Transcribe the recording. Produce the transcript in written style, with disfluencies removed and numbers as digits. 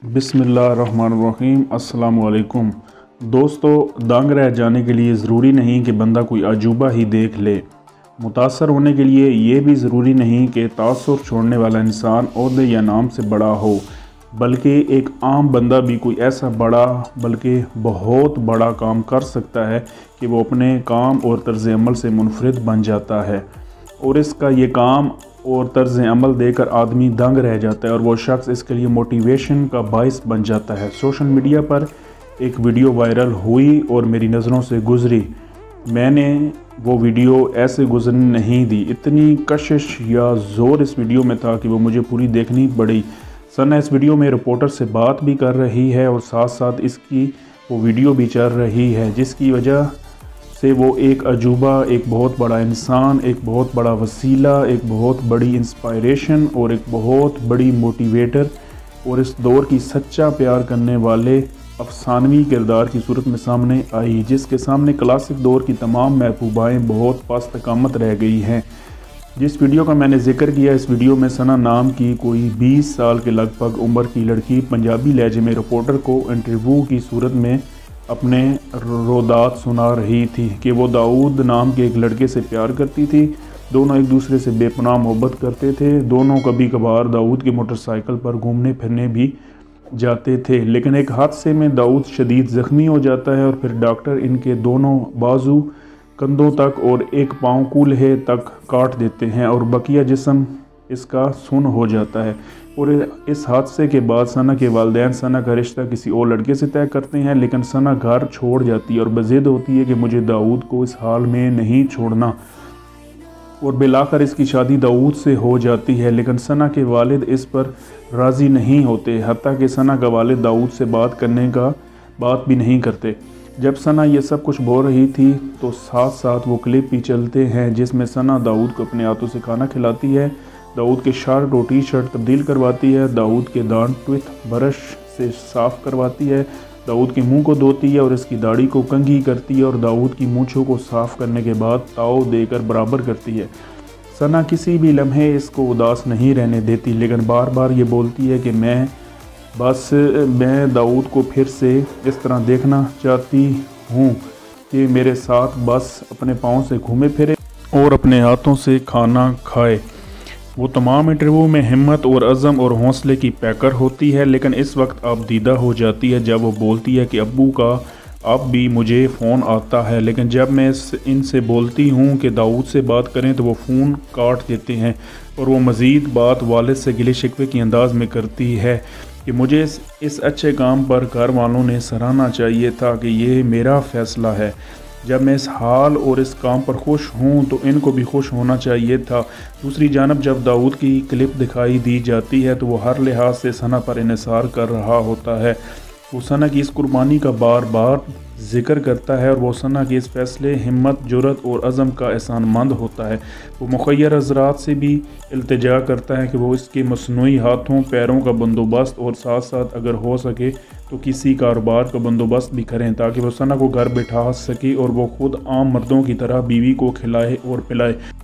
बिस्मिल्लाहिर्रहमानिर्रहीम। अस्सलाम वालेकुम दोस्तों, दंग रह जाने के लिए ज़रूरी नहीं कि बंदा कोई अजूबा ही देख ले। मुतासर होने के लिए ये भी ज़रूरी नहीं कि तासुर छोड़ने वाला इंसान ओहदे या नाम से बड़ा हो, बल्कि एक आम बंदा भी कोई ऐसा बड़ा बल्कि बहुत बड़ा काम कर सकता है कि वो अपने काम और तर्ज़ अमल से मुनफरिद बन जाता है, और इसका ये काम और तर्ज़ अमल देकर आदमी दंग रह जाता है और वो शख्स इसके लिए मोटिवेशन का बाइस बन जाता है। सोशल मीडिया पर एक वीडियो वायरल हुई और मेरी नज़रों से गुज़री। मैंने वो वीडियो ऐसे गुजरने नहीं दी, इतनी कशिश या ज़ोर इस वीडियो में था कि वो मुझे पूरी देखनी पड़ी। सना इस वीडियो में रिपोर्टर से बात भी कर रही है और साथ साथ इसकी वो वीडियो भी चल रही है, जिसकी वजह से वो एक अजूबा, एक बहुत बड़ा इंसान, एक बहुत बड़ा वसीला, एक बहुत बड़ी इंस्पायरेशन और एक बहुत बड़ी मोटिवेटर और इस दौर की सच्चा प्यार करने वाले अफसानवी किरदार की सूरत में सामने आई, जिसके सामने क्लासिक दौर की तमाम महबूबाएँ बहुत पास्तकामत रह गई हैं। जिस वीडियो का मैंने जिक्र किया, इस वीडियो में सना नाम की कोई 20 साल के लगभग उम्र की लड़की पंजाबी लहजे में रिपोर्टर को इंटरव्यू की सूरत में अपने रोदात सुना रही थी कि वो दाऊद नाम के एक लड़के से प्यार करती थी। दोनों एक दूसरे से बेपनाह मोहब्बत करते थे। दोनों कभी कभार दाऊद की मोटरसाइकिल पर घूमने फिरने भी जाते थे, लेकिन एक हादसे में दाऊद शदीद ज़ख्मी हो जाता है और फिर डॉक्टर इनके दोनों बाजू, कंधों तक और एक पाँव कूल्हे तक काट देते हैं और बकिया जिस्म इसका सुन्न हो जाता है। और इस हादसे के बाद सना के वालिदैन सना का रिश्ता किसी और लड़के से तय करते हैं, लेकिन सना घर छोड़ जाती है और बज़िद होती है कि मुझे दाऊद को इस हाल में नहीं छोड़ना, और बिलाकर इसकी शादी दाऊद से हो जाती है। लेकिन सना के वालिद इस पर राज़ी नहीं होते, हत्ता कि सना का वालिद दाऊद से बात करने का बात भी नहीं करते। जब सना ये सब कुछ बोल रही थी तो साथ साथ वो क्लिप भी चलते हैं जिसमें सना दाऊद को अपने हाथों से खाना खिलाती है, दाऊद के शर्ट और टी शर्ट तब्दील करवाती है, दाऊद के दांत टूथ ब्रश से साफ़ करवाती है, दाऊद के मुंह को धोती है और इसकी दाढ़ी को कंघी करती है और दाऊद की मूंछों को साफ़ करने के बाद ताव देकर बराबर करती है। सना किसी भी लम्हे इसको उदास नहीं रहने देती, लेकिन बार बार ये बोलती है कि मैं दाऊद को फिर से इस तरह देखना चाहती हूँ कि मेरे साथ बस अपने पाँव से घूमे फिरे और अपने हाथों से खाना खाए। वो तमाम इंटरव्यू में हिम्मत और अज़म और हौसले की पैकर होती है, लेकिन इस वक्त अब दीदा हो जाती है जब वो बोलती है कि अब्बू का अब भी मुझे फ़ोन आता है, लेकिन जब मैं इनसे बोलती हूँ कि दाऊद से बात करें तो वो फ़ोन काट देते हैं और वो मज़ीद बात वालिद से गिले शिकवे की अंदाज़ में करती है कि मुझे इस अच्छे काम पर घर वालों ने सराहना चाहिए था कि ये मेरा फ़ैसला है। जब मैं इस हाल और इस काम पर खुश हूँ तो इनको भी खुश होना चाहिए था। दूसरी जानब जब दाऊद की क्लिप दिखाई दी जाती है तो वो हर लिहाज से सना पर इन्हिसार कर रहा होता है। वो सना की इस कुर्बानी का बार बार जिक्र करता है और वो सना के इस फैसले, हिम्मत, जुर्रत और अज़म का एहसानमंद होता है। वो मुखय्यर हज़रात से भी इल्तिजा करता है कि वो इसके मसनूई हाथों पैरों का बंदोबस्त और साथ साथ अगर हो सके तो किसी कारोबार का बंदोबस्त भी करें ताकि वो सना को घर बैठा सके और वो खुद आम मर्दों की तरह बीवी को खिलाए और पिलाए।